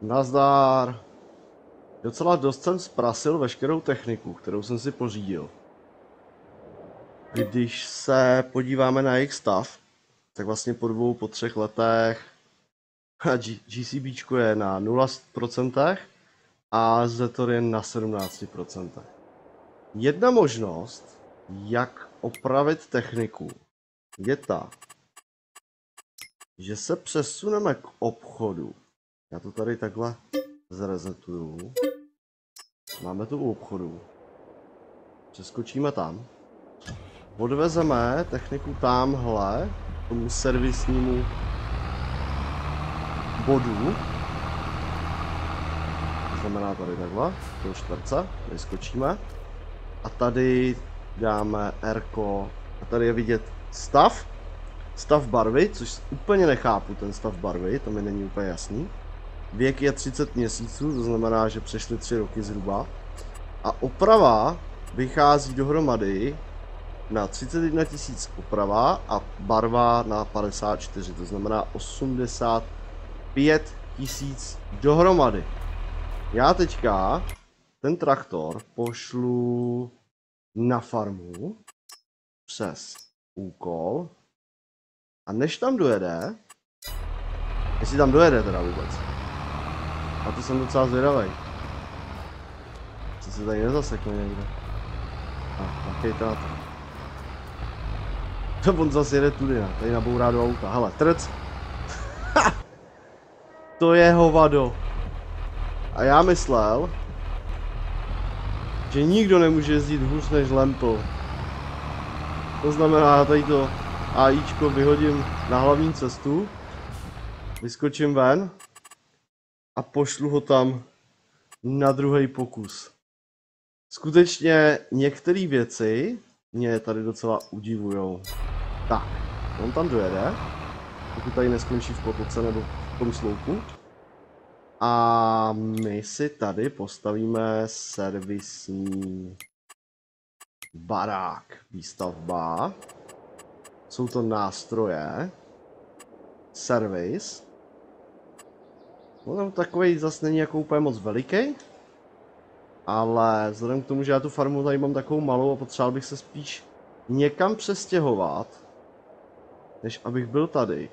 Nazdar. Docela dost jsem zprasil veškerou techniku, kterou jsem si pořídil. Když se podíváme na jejich stav, tak vlastně po 2, po 3 letech GCBčko je na 0% a Zetor je na 17%. Jedna možnost, jak opravit techniku, je ta, že se přesuneme k obchodu. Já to tady takhle zresetuju. Máme tu u obchodu. Přeskočíme tam. Odvezeme techniku tamhle, tomu servisnímu bodu. To znamená tady takhle, do čtverce, vyskočíme. A tady dáme R-ko. A tady je vidět stav barvy, což úplně nechápu, ten stav barvy, to mi není úplně jasný. Věk je 30 měsíců, to znamená, že přešly 3 roky zhruba. A oprava vychází dohromady na 31 000 oprava a barva na 54, to znamená 85 000 dohromady. Já teďka ten traktor pošlu na farmu přes úkol a než tam dojede, jestli tam dojede teda vůbec, a to jsem docela zvědavej. Co se tady nezasekne někde? Makejte na to. To on zase jede tudy, ne? Tady nabourá do auta. Hele, trc. To je hovado. A já myslel, že nikdo nemůže jezdit hůř než Lempl. To znamená, tady to AIčko vyhodím na hlavní cestu, vyskočím ven a pošlu ho tam na druhý pokus. Skutečně některé věci mě tady docela udivujou. Tak, on tam dojede, pokud tady neskončí v potoce nebo v tom sloupu. A my si tady postavíme servisní barák. Výstavba. Jsou to nástroje. Servis. No, takový zase není jako úplně moc veliký. Ale vzhledem k tomu, že já tu farmu tady mám takovou malou a potřeboval bych se spíš někam přestěhovat, než abych byl tady,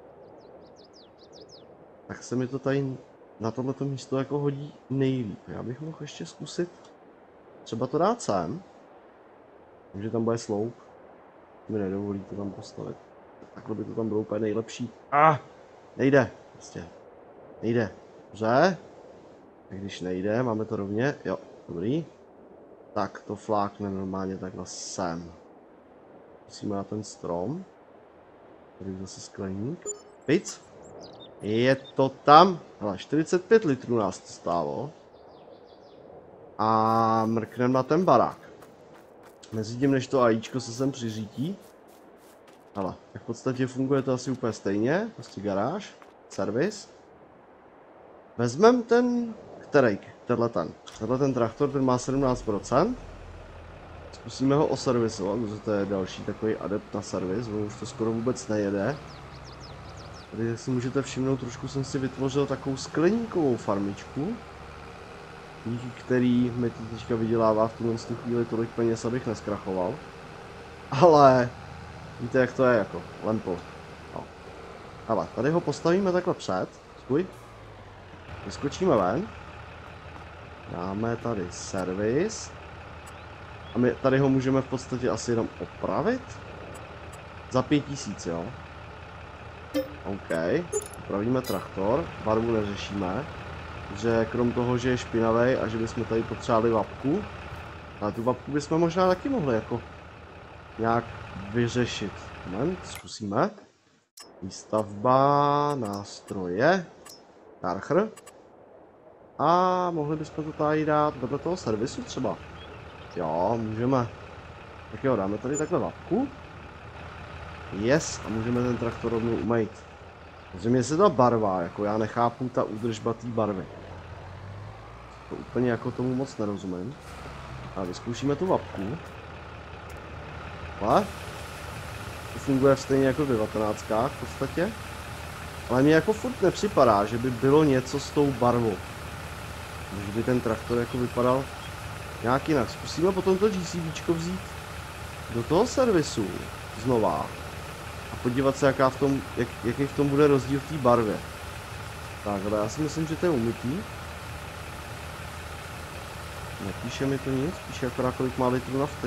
tak se mi to tady na tohleto místo jako hodí nejlíp. Já bych mohl ještě zkusit třeba to dát sem, takže tam bude sloup, mi nedovolí to tam postavit. Takhle by to tam bylo úplně nejlepší. Nejde, prostě. Nejde. Dobře. A když nejde, máme to rovně, jo, dobrý. Tak to flákne normálně takhle sem. Musíme na ten strom. Tady zase skleník. Pic. Je to tam. Hele, 45 litrů nás to stálo. A mrkneme na ten barák. Mezitím, než to AIčko se sem přiřítí. Hele, tak v podstatě funguje to asi úplně stejně. Prostě garáž, servis. Vezmeme ten, tenhle ten traktor, ten má 17%. Zkusíme ho oservisovat, protože to je další takový adept na servis, on už to skoro vůbec nejede. Tady, jak si můžete všimnout, trošku jsem si vytvořil takovou skleníkovou farmičku, díky který mi to teďka vydělává v tuhle chvíli tolik peněz, abych neskrachoval. Ale víte, jak to je jako Lempl. No. Ale tady ho postavíme takhle před, vyskočíme ven, dáme tady servis a my tady ho můžeme v podstatě asi jenom opravit za 5000, jo. OK, opravíme traktor, barvu neřešíme, že krom toho, že je špinavý a že bychom tady potřebovali vapku, ale tu vapku bychom možná taky mohli jako nějak vyřešit. Moment, zkusíme. Výstavba, nástroje, Karcher. A mohli bychom to tady dát vedle toho servisu třeba. Jo, můžeme. Tak jo, dáme tady takhle vapku. Yes, a můžeme ten traktor rovnou umýt. Zřejmě se ta barva, jako já nechápu ta údržba té barvy. To úplně jako tomu moc nerozumím. A vyzkoušíme tu vapku. Ale to funguje stejně jako v 19kách v podstatě. Ale mně jako furt nepřipadá, že by bylo něco s tou barvou. Že by ten traktor jako vypadal nějak jinak. Zkusíme potom to GCBčko vzít do toho servisu znova a podívat se, jaký v tom bude rozdíl v té barvě. Tak, ale já si myslím, že to je umytý. Nepíše mi to nic, píše akorát kolik má litrů nafty.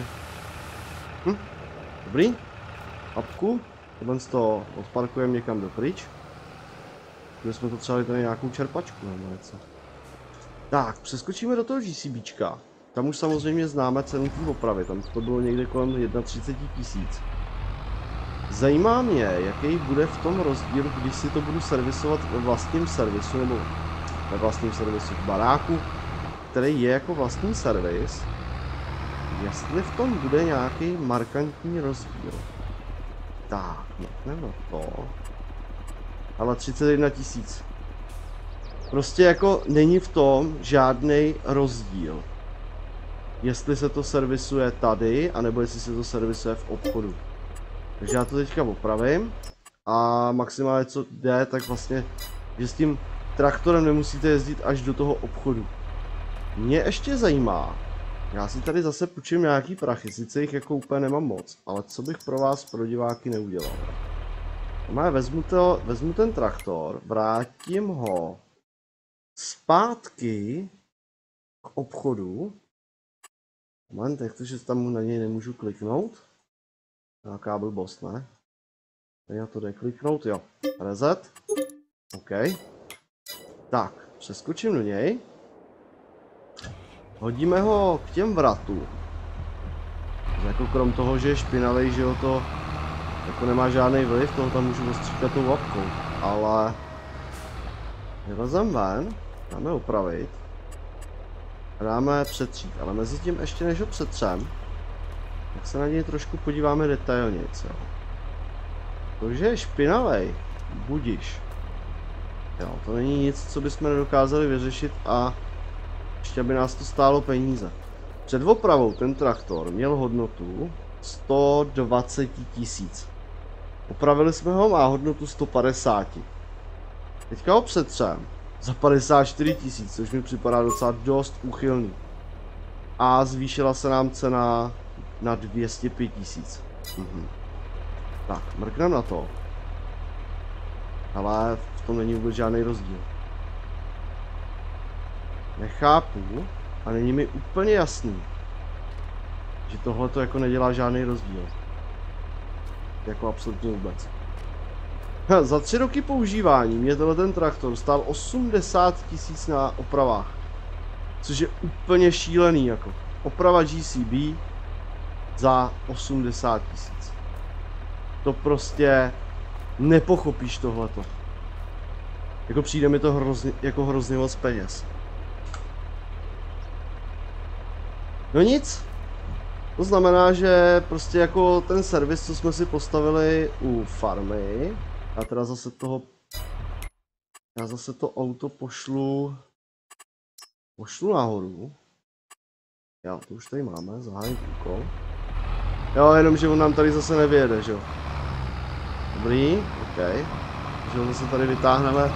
Dobrý. Apku. Tohle z toho odparkujeme někam dopryč. Kdyby jsme to třeba tady nějakou čerpačku nebo něco. Tak, přeskočíme do toho GCBčka. Tam už samozřejmě známe cenu té opravy, tam to bylo někde kolem 31 000. Zajímá mě, jaký bude v tom rozdíl, když si to budu servisovat ve vlastním servisu, nebo ve vlastním servisu v baráku, který je jako vlastní servis, jestli v tom bude nějaký markantní rozdíl. Tak, mrkneme to. Ale 31 000. Prostě jako není v tom žádný rozdíl. Jestli se to servisuje tady, anebo jestli se to servisuje v obchodu. Takže já to teďka opravím. A maximálně co jde, tak vlastně, že s tím traktorem nemusíte jezdit až do toho obchodu. Mě ještě zajímá, já si tady zase půjčím nějaký prachy, sice jich jako úplně nemám moc, ale co bych pro vás, pro diváky neudělal. Vezmu ten traktor, vrátím ho zpátky k obchodu. Moment, jak to, že tam na něj nemůžu kliknout? Nějaká blbost, ne? Tady na to jde kliknout, jo. Reset. OK. Tak, přeskočím do něj. Hodíme ho k těm vratům. Jako krom toho, že je špinavý, že jo, to jako nemá žádný vliv, toho tam můžu ostříkat tou lapkou. Ale vyvezem ven, dáme opravit. A dáme přetřít, ale mezi tím ještě než ho přetřem, tak se na něj trošku podíváme detailně. To, že je špinavý, budiš. Jo, to není nic, co bychom nedokázali vyřešit a ještě by nás to stálo peníze. Před opravou ten traktor měl hodnotu 120 000. Opravili jsme ho, má hodnotu 150. Teďka ho přetřem za 54 000, což mi připadá docela dost úchylný. A zvýšila se nám cena na 205 000. Tak, mrknem na to. Ale v tom není vůbec žádný rozdíl. Nechápu a není mi úplně jasný, že tohle to jako nedělá žádný rozdíl. Jako absolutně vůbec. Za 3 roky používání mě ten traktor stál 80 000 na opravách. Což je úplně šílený jako. Oprava GCB za 80 000. To prostě nepochopíš tohleto. Jako přijde mi to hrozně moc peněz. No nic. To znamená, že prostě jako ten servis, co jsme si postavili u farmy, a teda zase já zase to auto pošlu nahoru. Jo, to už tady máme, zahájit úkol. Jo, jenom že on nám tady zase nevyjede, že jo. Dobrý, OK. Takže ho zase tady vytáhneme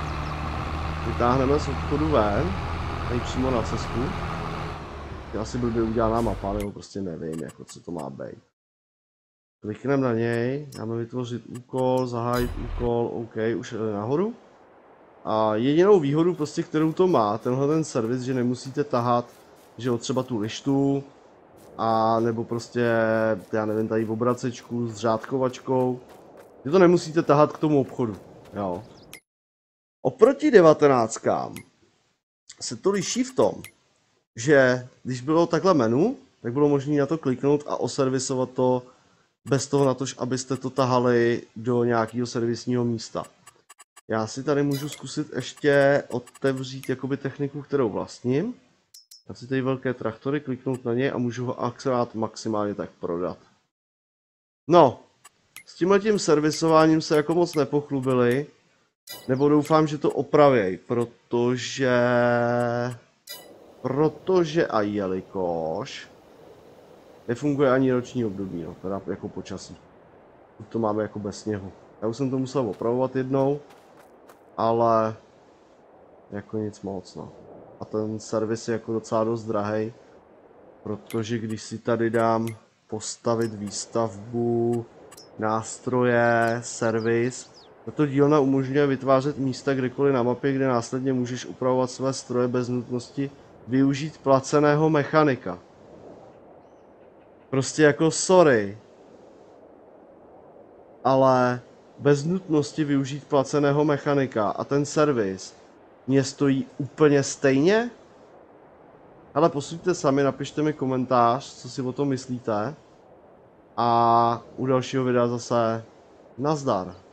z obchodu ven, tady přímo na cestu. Asi blbě udělaná mapa, nebo prostě nevím, jako co to má být. Klikneme na něj, dáme vytvořit úkol, zahájit úkol, OK, už jde nahoru. A jedinou výhodu prostě, kterou to má, tenhle ten servis, že nemusíte tahat, že jo, třeba tu lištu, a nebo prostě, já nevím, tady obracečku s řádkovačkou, že to nemusíte tahat k tomu obchodu, jo. Oproti 19 se to liší v tom, že když bylo takhle menu, tak bylo možné na to kliknout a oservisovat to bez toho na to, abyste to tahali do nějakého servisního místa. Já si tady můžu zkusit ještě otevřít jakoby techniku, kterou vlastním. Já si tady velké traktory, kliknout na něj a můžu ho akorát maximálně tak prodat. No, s tímhletím servisováním se jako moc nepochlubili, nebo doufám, že to opravěj, protože a jelikož nefunguje ani roční období, no, teda jako počasí. To máme jako bez sněhu. Já už jsem to musel opravovat jednou, ale jako nic moc, no. A ten servis je jako docela dost drahej, protože když si tady dám postavit výstavbu, nástroje, servis, tato dílna umožňuje vytvářet místa kdekoliv na mapě, kde následně můžeš upravovat své stroje bez nutnosti využít placeného mechanika. Prostě jako sorry, ale bez nutnosti využít placeného mechanika a ten servis mě stojí úplně stejně? Ale posuďte sami, napište mi komentář, co si o tom myslíte. A u dalšího videa zase nazdar.